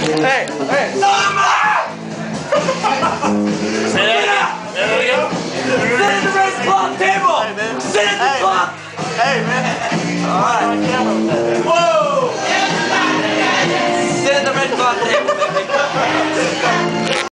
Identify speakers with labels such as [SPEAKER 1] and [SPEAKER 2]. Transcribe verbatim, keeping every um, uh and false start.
[SPEAKER 1] Hey, hey.
[SPEAKER 2] Say that again. Say that again.
[SPEAKER 1] Sit at the race clock table.
[SPEAKER 2] Hey, man.
[SPEAKER 1] Sit at the
[SPEAKER 2] Hey,
[SPEAKER 1] clock.
[SPEAKER 2] Hey, man. All right. Whoa.